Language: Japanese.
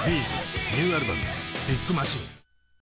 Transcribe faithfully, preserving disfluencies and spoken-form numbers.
ビーズニューアルバム「ビッグマシン」。